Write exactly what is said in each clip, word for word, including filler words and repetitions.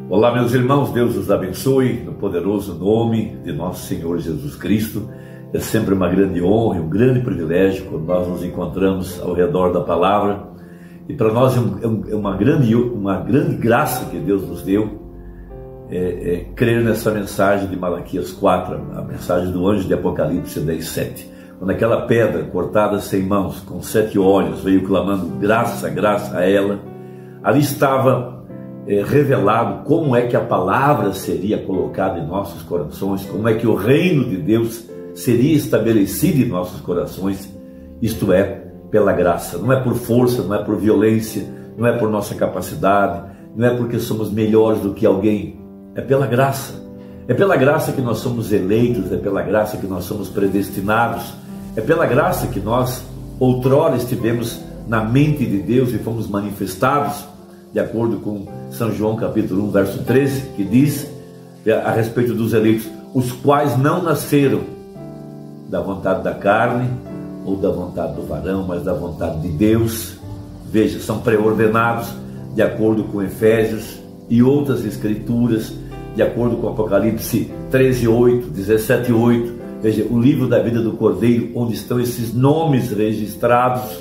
Olá, meus irmãos, Deus os abençoe no poderoso nome de nosso Senhor Jesus Cristo. É sempre uma grande honra e um grande privilégio quando nós nos encontramos ao redor da palavra. E para nós é, um, é uma, grande, uma grande graça que Deus nos deu é, é, crer nessa mensagem de Malaquias quatro, a mensagem do anjo de Apocalipse dez, sete. Quando aquela pedra cortada sem mãos, com sete olhos, veio clamando graça, graça a ela, ali estava é, revelado como é que a palavra seria colocada em nossos corações, como é que o reino de Deus seria estabelecido em nossos corações, isto é, pela graça. Não é por força, não é por violência, não é por nossa capacidade, não é porque somos melhores do que alguém, é pela graça. É pela graça que nós somos eleitos, é pela graça que nós somos predestinados, é pela graça que nós outrora estivemos na mente de Deus e fomos manifestados, de acordo com São João capítulo um, verso treze, que diz a respeito dos eleitos, os quais não nasceram da vontade da carne ou da vontade do varão, mas da vontade de Deus. Veja, são preordenados de acordo com Efésios e outras escrituras, de acordo com Apocalipse treze, oito, dezessete, oito. Veja, o livro da vida do Cordeiro, onde estão esses nomes registrados.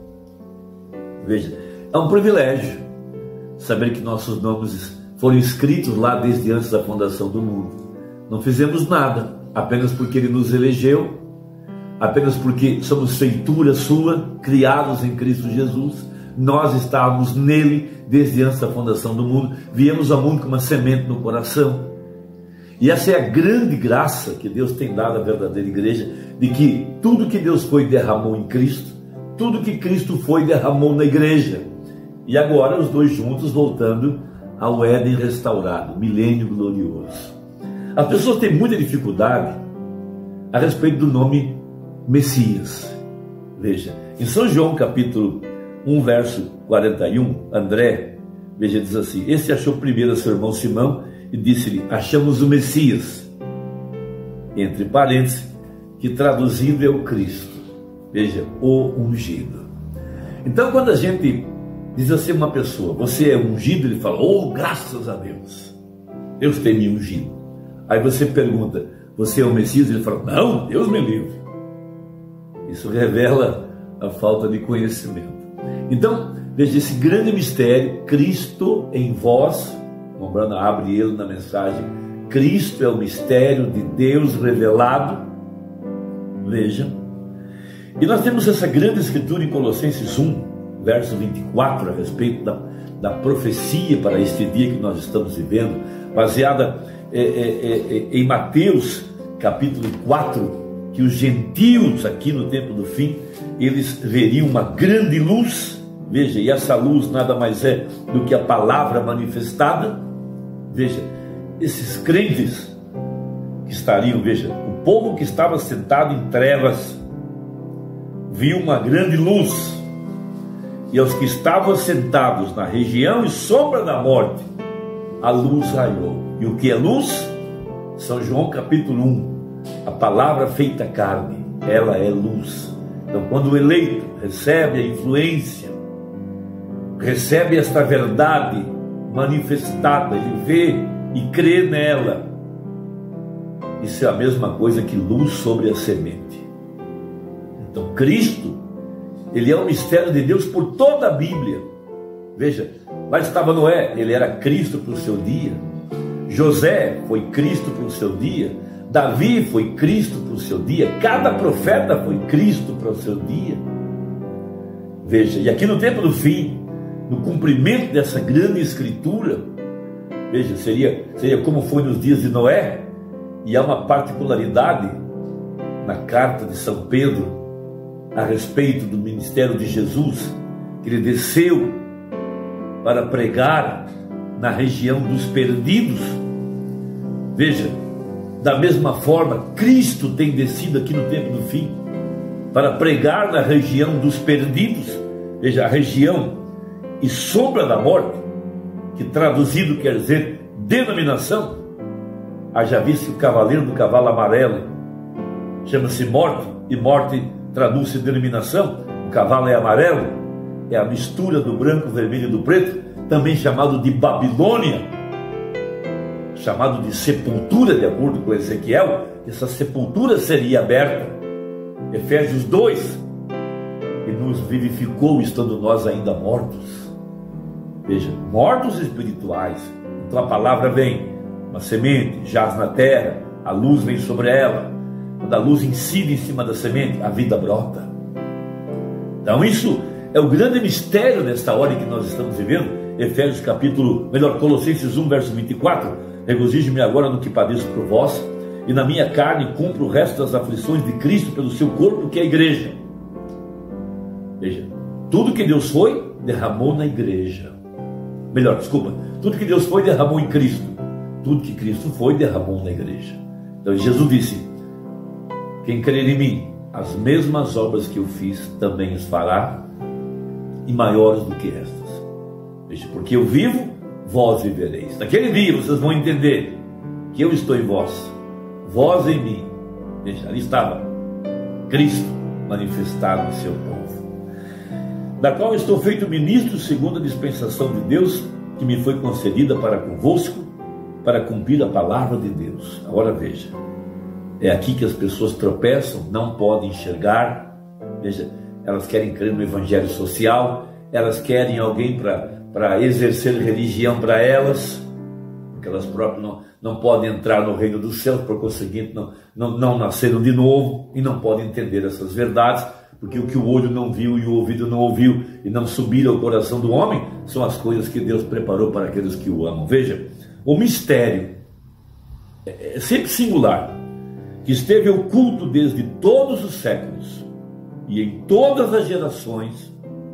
Veja, é um privilégio saber que nossos nomes foram escritos lá desde antes da fundação do mundo. Não fizemos nada, apenas porque Ele nos elegeu, apenas porque somos feitura sua, criados em Cristo Jesus. Nós estávamos nele desde antes da fundação do mundo, viemos ao mundo com uma semente no coração. E essa é a grande graça que Deus tem dado à verdadeira igreja, de que tudo que Deus foi derramou em Cristo, tudo que Cristo foi derramou na igreja. E agora os dois juntos voltando ao Éden restaurado, milênio glorioso. As pessoas têm muita dificuldade a respeito do nome Messias. Veja, em São João capítulo um, verso quarenta e um, André, veja, diz assim: esse achou primeiro a seu irmão Simão e disse-lhe, achamos o Messias, entre parênteses, que traduzido é o Cristo. Veja, o ungido. Então, quando a gente diz assim uma pessoa, você é ungido, ele fala, oh, graças a Deus, Deus tem me ungido. Aí você pergunta, você é o Messias? Ele fala, não, Deus me livre. Isso revela a falta de conhecimento. Então, veja esse grande mistério, Cristo em vós, lembrando, abre ele na mensagem, Cristo é o mistério de Deus revelado. Veja, e nós temos essa grande escritura em Colossenses um, verso vinte e quatro, a respeito da, da profecia para este dia que nós estamos vivendo, baseada é, é, é, em Mateus capítulo quatro, que os gentios aqui no tempo do fim, eles veriam uma grande luz. Veja, e essa luz nada mais é do que a palavra manifestada. Veja, esses crentes que estariam, veja, o povo que estava sentado em trevas viu uma grande luz, e aos que estavam sentados na região e sombra da morte, a luz raiou. E o que é luz? São João capítulo um, a palavra feita carne, ela é luz. Então, quando o eleito recebe a influência, recebe esta verdade manifestada, ele vê e crê nela, isso é a mesma coisa que luz sobre a semente. Então, Cristo, ele é o mistério de Deus por toda a Bíblia. Veja, lá estava Noé, ele era Cristo para o seu dia. José foi Cristo para o seu dia. Davi foi Cristo para o seu dia. Cada profeta foi Cristo para o seu dia. Veja, e aqui no tempo do fim, no cumprimento dessa grande escritura, veja, seria, seria como foi nos dias de Noé. E há uma particularidade na carta de São Pedro a respeito do ministério de Jesus, que ele desceu para pregar na região dos perdidos. Veja, da mesma forma, Cristo tem descido aqui no tempo do fim para pregar na região dos perdidos. Veja, a região e sombra da morte, que traduzido quer dizer denominação. Haja visto que o cavaleiro do cavalo amarelo chama-se morte, e morte traduz-se denominação. O cavalo é amarelo, é a mistura do branco, vermelho e do preto, também chamado de Babilônia. chamado de sepultura, de acordo com Ezequiel, essa sepultura seria aberta. Efésios dois, e nos vivificou estando nós ainda mortos. Veja, mortos espirituais. Então a palavra vem, uma semente jaz na terra, a luz vem sobre ela. Quando a luz incide em cima da semente, a vida brota. Então isso é o grande mistério desta hora em que nós estamos vivendo. Efésios capítulo, melhor, Colossenses um, verso vinte e quatro. Regozijo-me agora no que padeço por vós, e na minha carne cumpro o resto das aflições de Cristo pelo seu corpo, que é a igreja. Veja, tudo que Deus foi, derramou na igreja. Melhor, desculpa, tudo que Deus foi, derramou em Cristo. Tudo que Cristo foi, derramou na igreja. Então Jesus disse: quem crer em mim, as mesmas obras que eu fiz, também as fará, e maiores do que estas. Veja, porque eu vivo, vós vivereis. Naquele dia vocês vão entender que eu estou em vós, vós em mim. Veja, ali estava Cristo manifestado no seu povo, da qual estou feito ministro segundo a dispensação de Deus, que me foi concedida para convosco, para cumprir a palavra de Deus. Agora veja, é aqui que as pessoas tropeçam, não podem enxergar. Veja, elas querem crer no evangelho social, elas querem alguém para para exercer religião para elas, porque elas próprias não, não podem entrar no reino dos céus, por conseguinte não, não, não nasceram de novo, e não podem entender essas verdades, porque o que o olho não viu e o ouvido não ouviu, e não subiram ao coração do homem, são as coisas que Deus preparou para aqueles que o amam. Veja, o mistério é sempre singular, que esteve oculto desde todos os séculos, e em todas as gerações,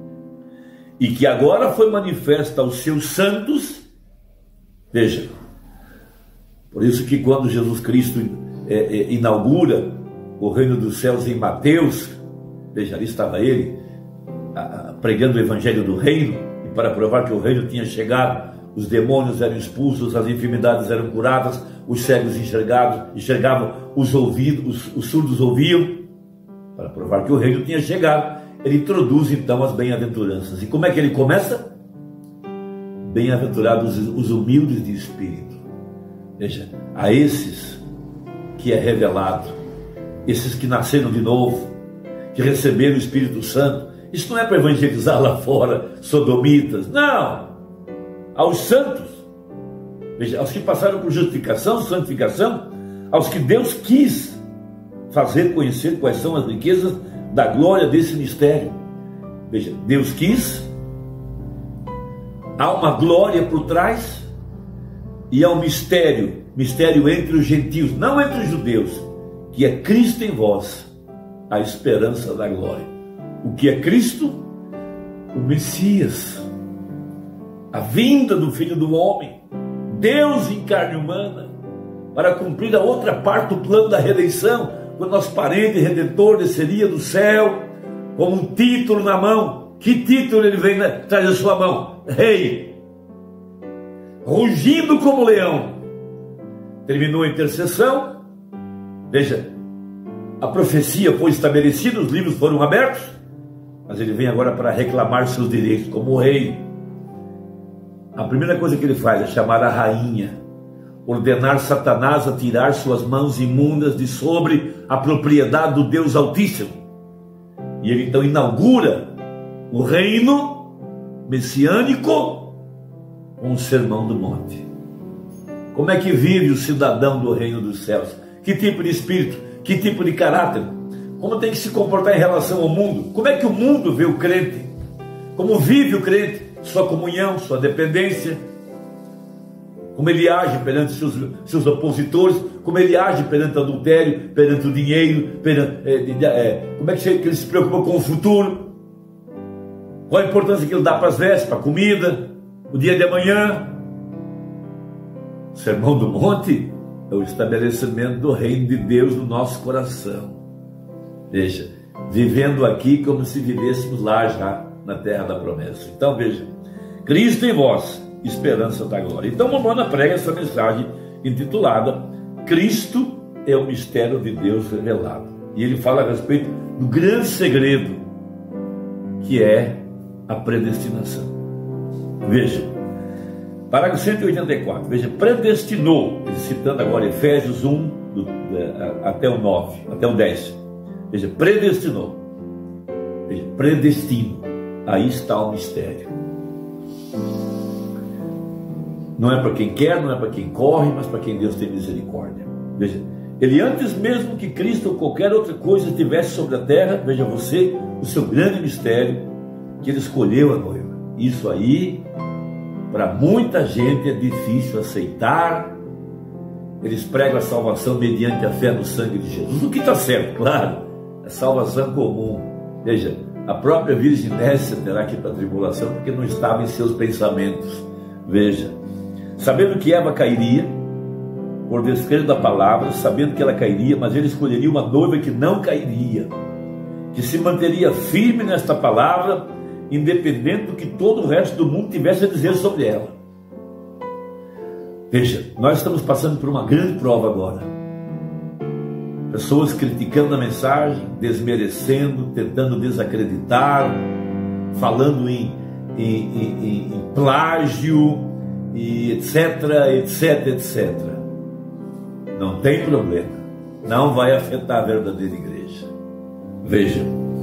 e que agora foi manifesta aos seus santos. Veja, por isso que quando Jesus Cristo é, é, inaugura o reino dos céus em Mateus, veja, ali estava ele a, a, pregando o evangelho do reino, e para provar que o reino tinha chegado, os demônios eram expulsos, as enfermidades eram curadas, os cegos enxergados, enxergavam, os ouvidos, os, os surdos ouviam, para provar que o reino tinha chegado. Ele introduz então as bem-aventuranças. E como é que ele começa? Bem-aventurados os humildes de espírito. Veja, a esses que é revelado, esses que nasceram de novo, que receberam o Espírito Santo. Isso não é para evangelizar lá fora, sodomitas, não. Aos santos, veja, aos que passaram por justificação, santificação, aos que Deus quis fazer conhecer quais são as riquezas da glória desse mistério. Veja, Deus quis, há uma glória por trás, e há um mistério, mistério entre os gentios, não entre os judeus, que é Cristo em vós, a esperança da glória. O que é Cristo? O Messias, a vinda do Filho do Homem, Deus em carne humana, para cumprir a outra parte do plano da redenção, quando nosso parente redentor desceria do céu com um título na mão. Que título ele vem atrás da sua mão? Rei, rugindo como leão. Terminou a intercessão. Veja, a profecia foi estabelecida, os livros foram abertos, mas ele vem agora para reclamar seus direitos como rei. A primeira coisa que ele faz é chamar a rainha, ordenar Satanás a tirar suas mãos imundas de sobre a propriedade do Deus Altíssimo. E ele então inaugura o reino messiânico com o Sermão do Monte. Como é que vive o cidadão do reino dos céus? Que tipo de espírito? Que tipo de caráter? Como tem que se comportar em relação ao mundo? Como é que o mundo vê o crente? Como vive o crente? Sua comunhão, sua dependência, como ele age perante seus, seus opositores, como ele age perante o adultério, perante o dinheiro, perante, é, é, como é que ele se preocupa com o futuro, qual a importância que ele dá para as vestes, para a comida, o dia de amanhã. O Sermão do Monte é o estabelecimento do reino de Deus no nosso coração. Veja, vivendo aqui como se vivêssemos lá já na terra da promessa. Então veja, Cristo em vós, esperança da glória. Então Momona prega essa mensagem intitulada Cristo é o mistério de Deus revelado, e ele fala a respeito do grande segredo que é a predestinação. Veja, Parágrafo cento e oitenta e quatro, veja, predestinou, citando agora Efésios um, do, é, até o nove, até o dez. Veja, predestinou. Veja, predestino. Aí está o mistério. Não é para quem quer, não é para quem corre, mas para quem Deus tem misericórdia. Veja, ele antes mesmo que Cristo ou qualquer outra coisa estivesse sobre a terra, veja você, o seu grande mistério, que ele escolheu a noiva. Isso aí, para muita gente é difícil aceitar. Eles pregam a salvação mediante a fé no sangue de Jesus, o que está certo, claro, é salvação comum. Veja, a própria Virgem Nécia terá que ir para a tribulação, porque não estava em seus pensamentos. Veja, sabendo que Eva cairia, por descrer da palavra, sabendo que ela cairia, mas ele escolheria uma noiva que não cairia, que se manteria firme nesta palavra, independente do que todo o resto do mundo tivesse a dizer sobre ela. Veja, nós estamos passando por uma grande prova agora. Pessoas criticando a mensagem, desmerecendo, tentando desacreditar, falando em, em, em, em plágio, e etc, etc, etcétera. Não tem problema, não vai afetar a verdadeira igreja. Veja,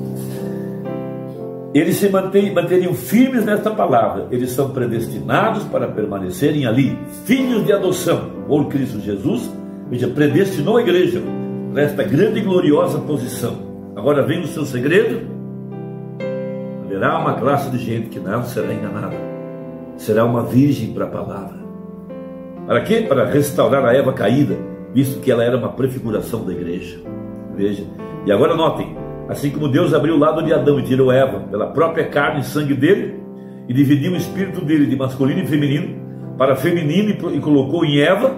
eles se mantêm, manteriam firmes nesta palavra. Eles são predestinados para permanecerem ali, filhos de adoção por Cristo Jesus. Veja, predestinou a igreja para esta grande e gloriosa posição. Agora vem o seu segredo. Haverá uma classe de gente que não será enganada, será uma virgem para a palavra. Para quê? Para restaurar a Eva caída, visto que ela era uma prefiguração da igreja. Veja, e agora notem, assim como Deus abriu o lado de Adão e tirou Eva pela própria carne e sangue dele, e dividiu o espírito dele de masculino e feminino para feminino e colocou em Eva,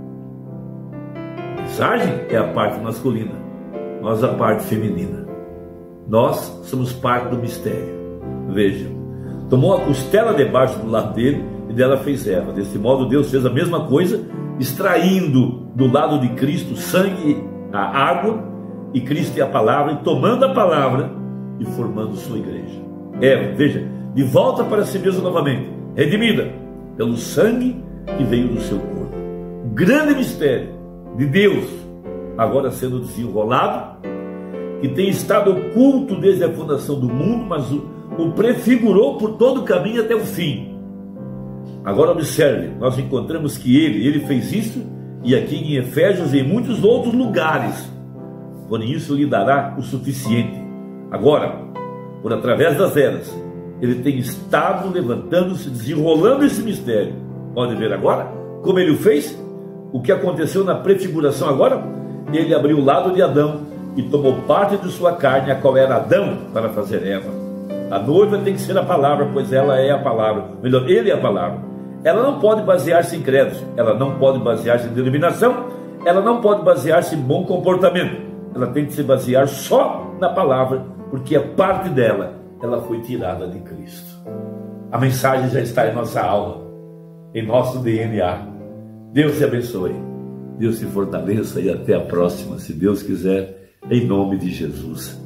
a mensagem é a parte masculina, nós a parte feminina. Nós somos parte do mistério. Veja, tomou a costela debaixo do lado dele e dela fez Eva. Desse modo Deus fez a mesma coisa, extraindo do lado de Cristo sangue, a água, e Cristo é a palavra, e tomando a palavra e formando sua igreja. Eva, veja, de volta para si mesmo novamente, redimida pelo sangue que veio do seu corpo. O grande mistério de Deus agora sendo desenrolado, que tem estado oculto desde a fundação do mundo, mas o, o prefigurou por todo o caminho até o fim. Agora observe, nós encontramos que ele, ele fez isso, e aqui em Efésios e em muitos outros lugares. Por isso lhe dará o suficiente. Agora, por através das eras, ele tem estado levantando-se, desenrolando esse mistério. Pode ver agora como ele o fez? O que aconteceu na prefiguração agora? Ele abriu o lado de Adão e tomou parte de sua carne, a qual era Adão, para fazer Eva. A noiva tem que ser a palavra, pois ela é a palavra. Melhor, ele é a palavra. Ela não pode basear-se em credos, ela não pode basear-se em denominação, ela não pode basear-se em bom comportamento. Ela tem que se basear só na palavra, porque a parte dela, ela foi tirada de Cristo. A mensagem já está em nossa alma, em nosso D N A. Deus te abençoe, Deus te fortaleça e até a próxima, se Deus quiser, em nome de Jesus.